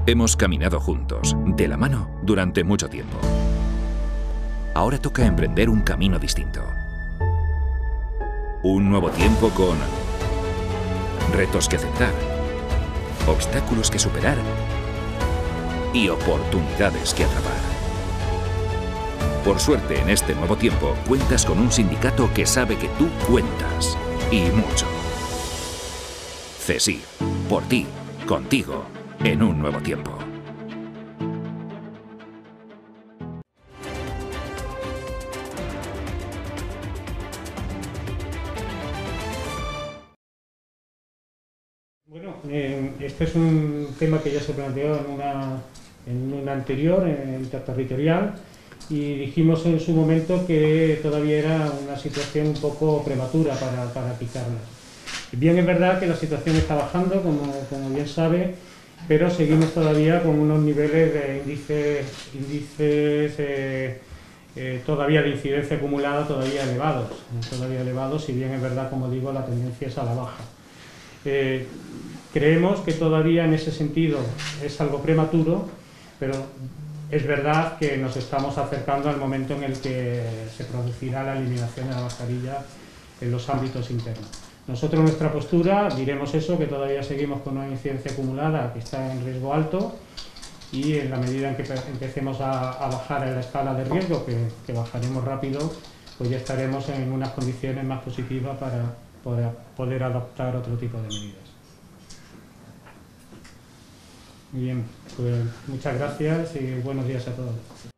Hemos caminado juntos, de la mano, durante mucho tiempo. Ahora toca emprender un camino distinto. Un nuevo tiempo con retos que aceptar, obstáculos que superar y oportunidades que atrapar. Por suerte, en este nuevo tiempo, cuentas con un sindicato que sabe que tú cuentas, y mucho. CESIF, por ti, contigo, en un nuevo tiempo. Bueno, este es un tema que ya se planteó en una anterior, interterritorial, y dijimos en su momento que todavía era una situación un poco prematura para picarla. Bien, es verdad que la situación está bajando, como bien sabe, pero seguimos todavía con unos niveles de índices todavía de incidencia acumulada todavía elevados, si bien es verdad, como digo, la tendencia es a la baja. Creemos que todavía en ese sentido es algo prematuro, pero es verdad que nos estamos acercando al momento en el que se producirá la eliminación de la mascarilla en los ámbitos internos. Nosotros, nuestra postura, diremos eso, que todavía seguimos con una incidencia acumulada que está en riesgo alto, y en la medida en que empecemos a bajar en la escala de riesgo, que bajaremos rápido, pues ya estaremos en unas condiciones más positivas para poder adoptar otro tipo de medidas. Muy bien, pues muchas gracias y buenos días a todos.